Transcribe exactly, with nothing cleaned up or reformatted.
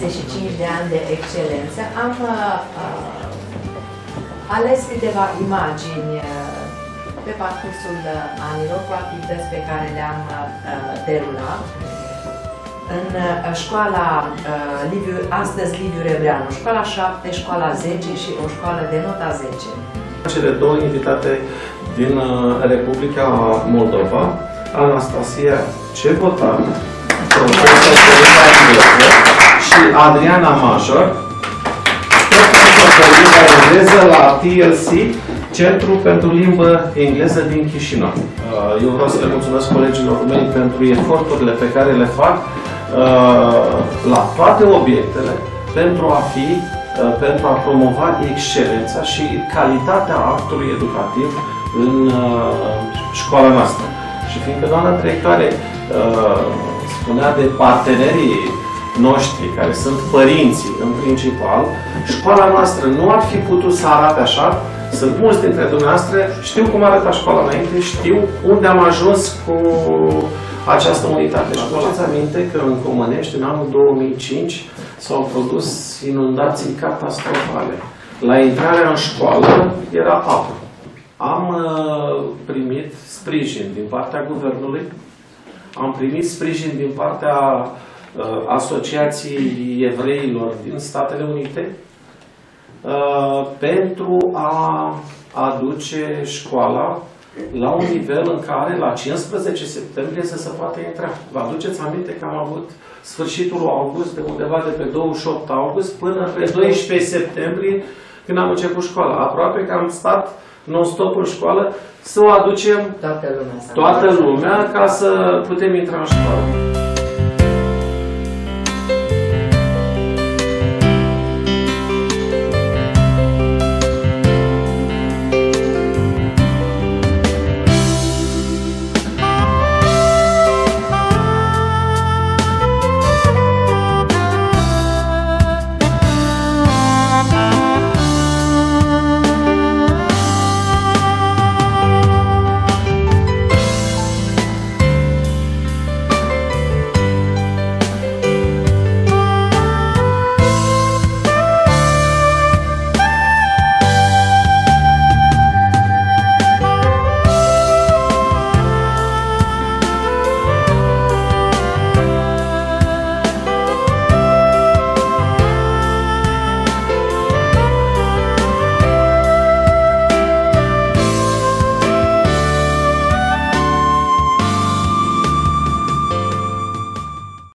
treizeci și cinci de ani de excelență, am uh, ales câteva imagini uh, pe parcursul uh, anilor cu activități pe care le-am uh, derulat în uh, școala uh, Liviu, astăzi Liviu Rebreanu, școala șapte, școala zece și o școală de nota zece. Cele două invitate din uh, Republica Moldova, Anastasia Cevotan, profesor de limba engleză, și Adriana Major, profesor de limba engleză la T L C, Centru pentru Limbă Engleză din Chișinău. Eu vreau să le mulțumesc colegilor mei pentru eforturile pe care le fac la toate obiectele pentru a fi, pentru a promova excelența și calitatea actului educativ în școala noastră. Și fiindcă doamna directoare spunea de partenerii noștri, care sunt părinții în principal, școala noastră nu ar fi putut să arate așa. Sunt mulți dintre dumneavoastră, știu cum arăta școala înainte, știu unde am ajuns cu această unitate. Și aduceți aminte că în Comănești, în anul două mii cinci, s-au produs inundații catastrofale. La intrarea în școală era apă. Am uh, primit sprijin din partea Guvernului, am primit sprijin din partea uh, Asociației Evreilor din Statele Unite, Uh, pentru a aduce școala la un nivel în care la cincisprezece septembrie să se poată intra. Vă aduceți aminte că am avut sfârșitul august, de undeva de pe douăzeci și opt august până pe doisprezece septembrie, când am început școala. Aproape că am stat non-stop în școală să o aducem toată lumea, toată lumea ca să putem intra în școală.